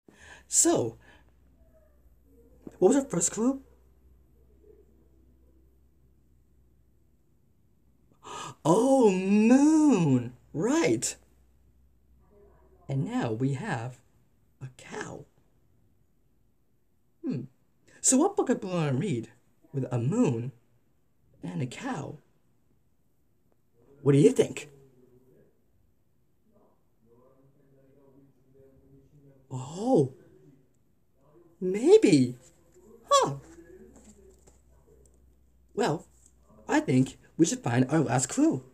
So, what was our first clue? Oh, moon! Right! And now we have a cow. Hmm. So what book could Balloon read with a moon and a cow? What do you think? Oh, maybe. Huh. Well, I think we should find our last clue.